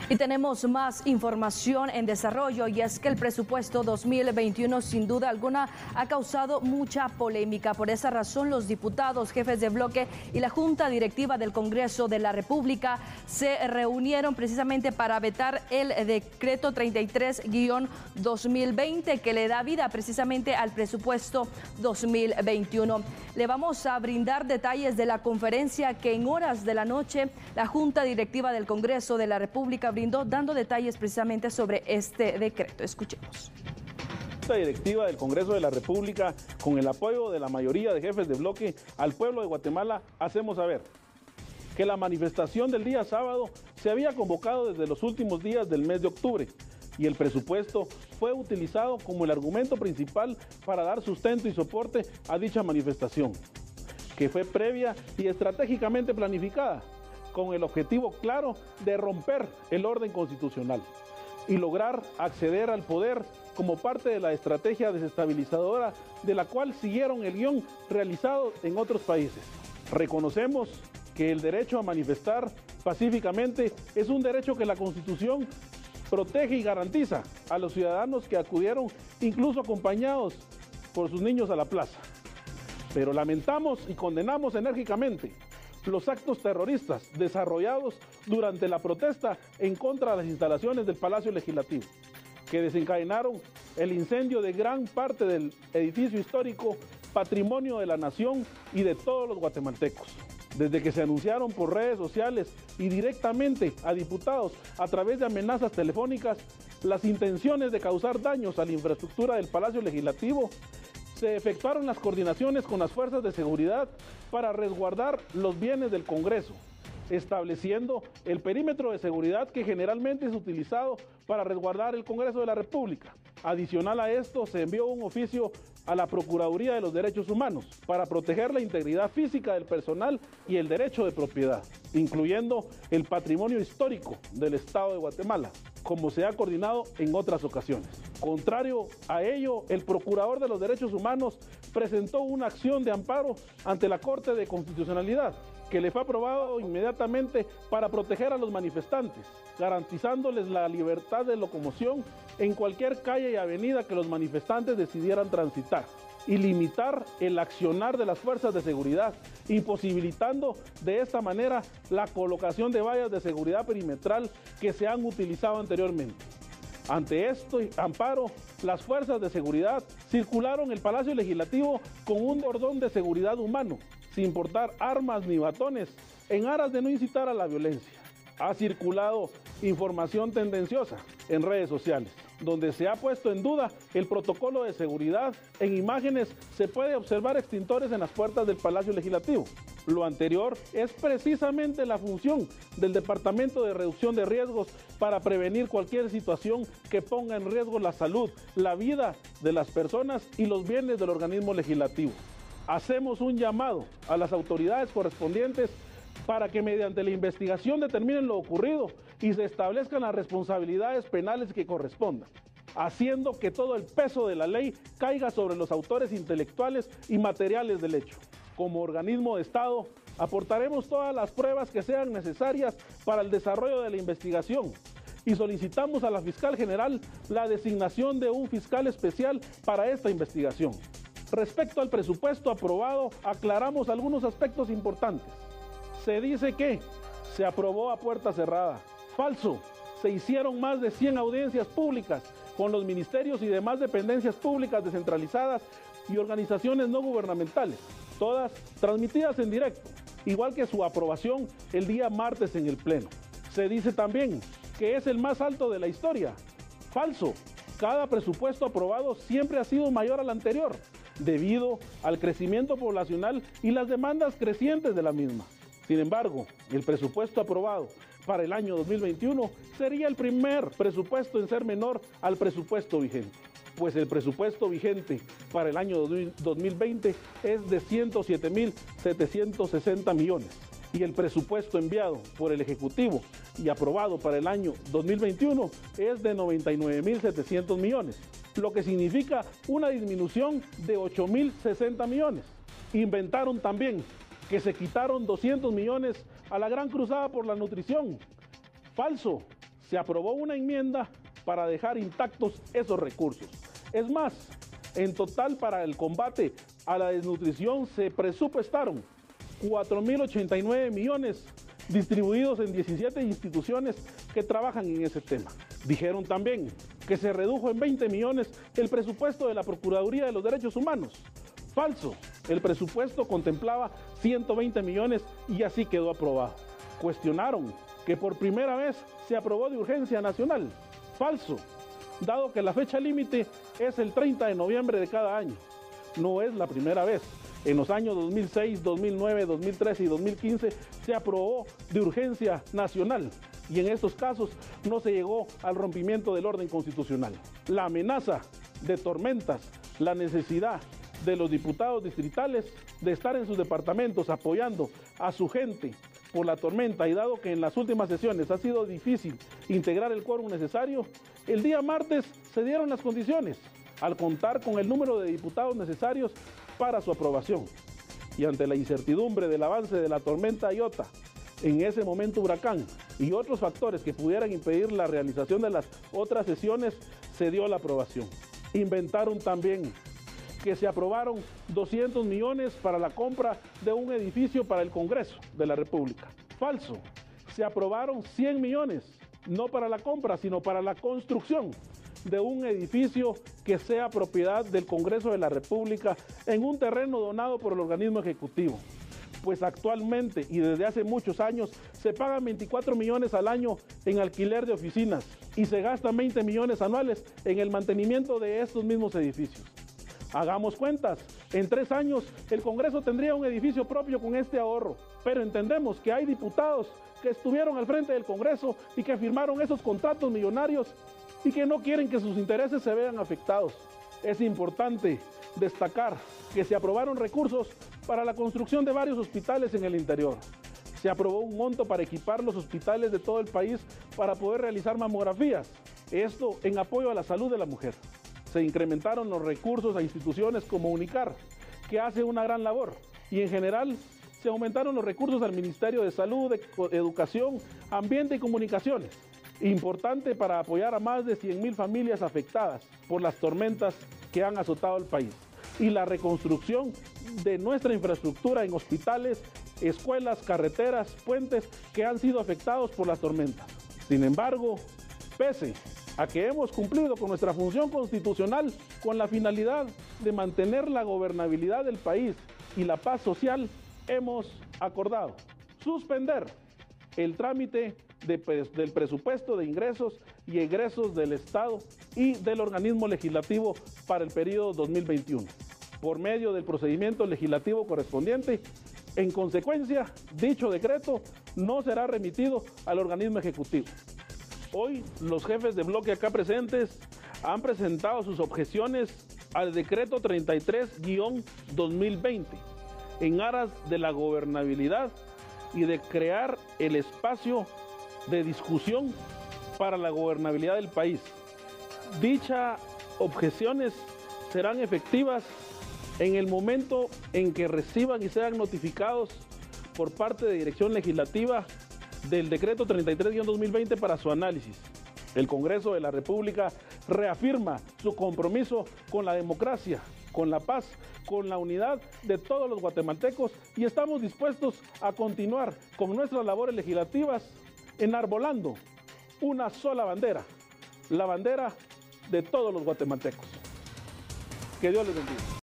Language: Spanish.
Y tenemos más información en desarrollo, y es que el presupuesto 2021 sin duda alguna ha causado mucha polémica. Por esa razón, los diputados, jefes de bloque y la Junta Directiva del Congreso de la República se reunieron precisamente para vetar el decreto 33-2020 que le da vida precisamente al presupuesto 2021. Le vamos a brindar detalles de la conferencia que en horas de la noche la Junta Directiva del Congreso de la República brindó, dando detalles precisamente sobre este decreto. Escuchemos. La directiva del Congreso de la República, con el apoyo de la mayoría de jefes de bloque, al pueblo de Guatemala, hacemos saber que la manifestación del día sábado se había convocado desde los últimos días del mes de octubre y el presupuesto fue utilizado como el argumento principal para dar sustento y soporte a dicha manifestación, que fue previa y estratégicamente planificada, con el objetivo claro de romper el orden constitucional y lograr acceder al poder como parte de la estrategia desestabilizadora de la cual siguieron el guión realizado en otros países. Reconocemos que el derecho a manifestar pacíficamente es un derecho que la Constitución protege y garantiza a los ciudadanos que acudieron, incluso acompañados por sus niños, a la plaza. Pero lamentamos y condenamos enérgicamente los actos terroristas desarrollados durante la protesta en contra de las instalaciones del Palacio Legislativo, que desencadenaron el incendio de gran parte del edificio histórico, patrimonio de la nación y de todos los guatemaltecos. Desde que se anunciaron por redes sociales y directamente a diputados a través de amenazas telefónicas las intenciones de causar daños a la infraestructura del Palacio Legislativo, se efectuaron las coordinaciones con las fuerzas de seguridad para resguardar los bienes del Congreso, estableciendo el perímetro de seguridad que generalmente es utilizado para resguardar el Congreso de la República. Adicional a esto, se envió un oficio a la Procuraduría de los Derechos Humanos para proteger la integridad física del personal y el derecho de propiedad, incluyendo el patrimonio histórico del Estado de Guatemala, como se ha coordinado en otras ocasiones. Contrario a ello, el Procurador de los Derechos Humanos presentó una acción de amparo ante la Corte de Constitucionalidad, que le fue aprobado inmediatamente para proteger a los manifestantes, garantizándoles la libertad de locomoción en cualquier calle y avenida que los manifestantes decidieran transitar, y limitar el accionar de las fuerzas de seguridad, imposibilitando de esta manera la colocación de vallas de seguridad perimetral que se han utilizado anteriormente. Ante este amparo, las fuerzas de seguridad circularon el Palacio Legislativo con un cordón de seguridad humano, sin portar armas ni batones, en aras de no incitar a la violencia. Ha circulado información tendenciosa en redes sociales, donde se ha puesto en duda el protocolo de seguridad. En imágenes se puede observar extintores en las puertas del Palacio Legislativo. Lo anterior es precisamente la función del Departamento de Reducción de Riesgos para prevenir cualquier situación que ponga en riesgo la salud, la vida de las personas y los bienes del organismo legislativo. Hacemos un llamado a las autoridades correspondientes para que mediante la investigación determinen lo ocurrido y se establezcan las responsabilidades penales que correspondan, haciendo que todo el peso de la ley caiga sobre los autores intelectuales y materiales del hecho. Como organismo de Estado, aportaremos todas las pruebas que sean necesarias para el desarrollo de la investigación y solicitamos a la Fiscal General la designación de un fiscal especial para esta investigación. Respecto al presupuesto aprobado, aclaramos algunos aspectos importantes. Se dice que se aprobó a puerta cerrada. Falso. Se hicieron más de 100 audiencias públicas con los ministerios y demás dependencias públicas descentralizadas y organizaciones no gubernamentales, todas transmitidas en directo, igual que su aprobación el día martes en el Pleno. Se dice también que es el más alto de la historia. Falso. Cada presupuesto aprobado siempre ha sido mayor al anterior, debido al crecimiento poblacional y las demandas crecientes de la misma. Sin embargo, el presupuesto aprobado para el año 2021 sería el primer presupuesto en ser menor al presupuesto vigente, pues el presupuesto vigente para el año 2020 es de 107.760 millones y el presupuesto enviado por el Ejecutivo y aprobado para el año 2021 es de 99.700 millones, lo que significa una disminución de 8.060 millones. Inventaron también que se quitaron 200 millones a la Gran Cruzada por la Nutrición. Falso. se aprobó una enmienda para dejar intactos esos recursos. Es más, en total para el combate a la desnutrición se presupuestaron 4.089 millones distribuidos en 17 instituciones que trabajan en ese tema. Dijeron también que se redujo en 20 millones el presupuesto de la Procuraduría de los Derechos Humanos. Falso, el presupuesto contemplaba 120 millones y así quedó aprobado. Cuestionaron que por primera vez se aprobó de urgencia nacional. Falso, dado que la fecha límite es el 30 de noviembre de cada año. No es la primera vez. En los años 2006, 2009, 2013 y 2015 se aprobó de urgencia nacional y en estos casos no se llegó al rompimiento del orden constitucional. La amenaza de tormentas, la necesidad de los diputados distritales de estar en sus departamentos apoyando a su gente por la tormenta y dado que en las últimas sesiones ha sido difícil integrar el quórum necesario, el día martes se dieron las condiciones al contar con el número de diputados necesarios para su aprobación. Y ante la incertidumbre del avance de la tormenta Iota, en ese momento huracán, y otros factores que pudieran impedir la realización de las otras sesiones, se dio la aprobación. Inventaron también que se aprobaron 200 millones para la compra de un edificio para el Congreso de la República. Falso, se aprobaron 100 millones, no para la compra, sino para la construcción de un edificio que sea propiedad del Congreso de la República en un terreno donado por el organismo ejecutivo. Pues actualmente y desde hace muchos años se pagan 24 millones al año en alquiler de oficinas y se gastan 20 millones anuales en el mantenimiento de estos mismos edificios. Hagamos cuentas, en 3 años el Congreso tendría un edificio propio con este ahorro, pero entendemos que hay diputados que estuvieron al frente del Congreso y que firmaron esos contratos millonarios y que no quieren que sus intereses se vean afectados. Es importante destacar que se aprobaron recursos para la construcción de varios hospitales en el interior. Se aprobó un monto para equipar los hospitales de todo el país para poder realizar mamografías. Esto en apoyo a la salud de la mujer. Se incrementaron los recursos a instituciones como UNICAR, que hace una gran labor. Y en general se aumentaron los recursos al Ministerio de Salud, Educación, Ambiente y Comunicaciones. Importante para apoyar a más de 100,000 familias afectadas por las tormentas que han azotado el país y la reconstrucción de nuestra infraestructura en hospitales, escuelas, carreteras, puentes que han sido afectados por las tormentas. Sin embargo, pese a que hemos cumplido con nuestra función constitucional con la finalidad de mantener la gobernabilidad del país y la paz social, hemos acordado suspender el trámite del presupuesto de ingresos y egresos del Estado y del organismo legislativo para el periodo 2021, por medio del procedimiento legislativo correspondiente. En consecuencia, dicho decreto no será remitido al organismo ejecutivo. Hoy, los jefes de bloque acá presentes han presentado sus objeciones al decreto 33-2020 en aras de la gobernabilidad y de crear el espacio de discusión para la gobernabilidad del país. Dichas objeciones serán efectivas en el momento en que reciban y sean notificados por parte de Dirección Legislativa del decreto 33-2020 para su análisis. El Congreso de la República reafirma su compromiso con la democracia, con la paz, con la unidad de todos los guatemaltecos y estamos dispuestos a continuar con nuestras labores legislativas enarbolando una sola bandera, la bandera de todos los guatemaltecos. Que Dios les bendiga.